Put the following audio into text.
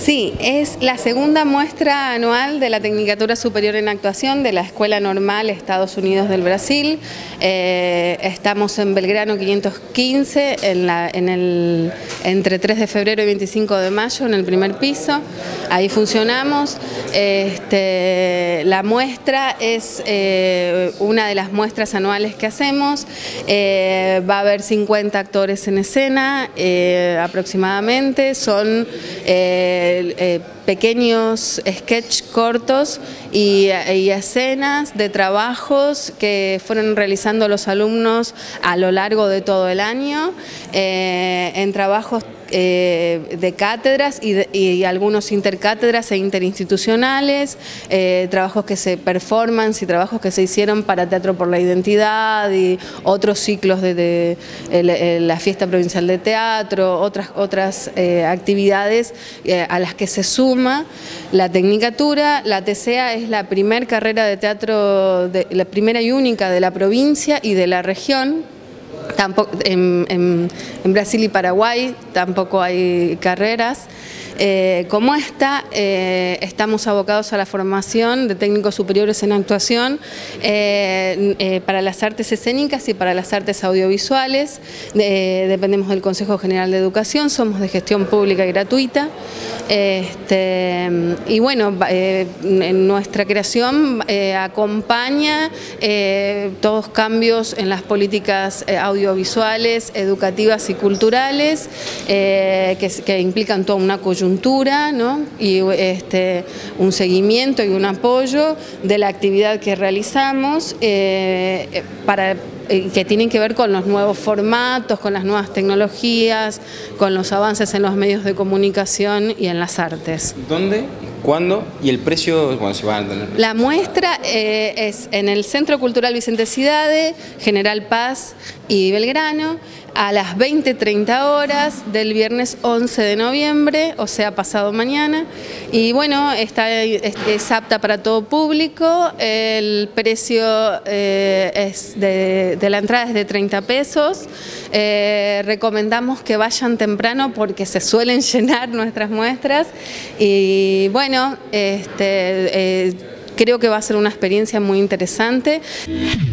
Sí, es la segunda muestra anual de la Tecnicatura Superior en Actuación de la Escuela Normal Estados Unidos del Brasil. Estamos en Belgrano 515, entre 3 de febrero y 25 de mayo, en el primer piso. Ahí funcionamos. La muestra es una de las muestras anuales que hacemos. Va a haber 50 actores en escena aproximadamente. Son pequeños sketch cortos y escenas de trabajos que fueron realizando los alumnos a lo largo de todo el año, en trabajos de cátedras y algunos intercátedras e interinstitucionales, trabajos que se performance y trabajos que se hicieron para Teatro por la Identidad y otros ciclos de la Fiesta Provincial de Teatro, otras actividades a las que se suma la Tecnicatura. La TCA es la primera carrera de teatro, la primera y única de la provincia y de la región. Tampoco, en Brasil y Paraguay tampoco hay carreras como esta. Estamos abocados a la formación de técnicos superiores en actuación para las artes escénicas y para las artes audiovisuales. Dependemos del Consejo General de Educación, somos de gestión pública y gratuita. Y bueno, nuestra creación acompaña todos cambios en las políticas audiovisuales, educativas y culturales que implican toda una coyuntura, ¿no? Y un seguimiento y un apoyo de la actividad que realizamos que tienen que ver con los nuevos formatos, con las nuevas tecnologías, con los avances en los medios de comunicación y en las artes. ¿Dónde? ¿Cuándo? ¿Y el precio? ¿Cuándo se van a tener? La muestra es en el Centro Cultural Vicente Cidade, General Paz y Belgrano, a las 20:30 horas del viernes 11 de noviembre, o sea, pasado mañana. Y bueno, es apta para todo público. El precio de la entrada es de 30 pesos. Recomendamos que vayan temprano porque se suelen llenar nuestras muestras. Y bueno, creo que va a ser una experiencia muy interesante.